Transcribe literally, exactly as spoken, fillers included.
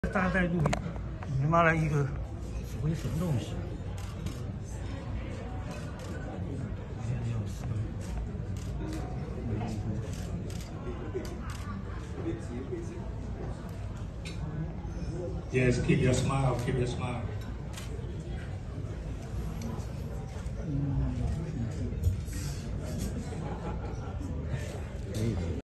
大家在录影，你妈来一个所谓什么东西？ Yes, keep your smile, keep your smile.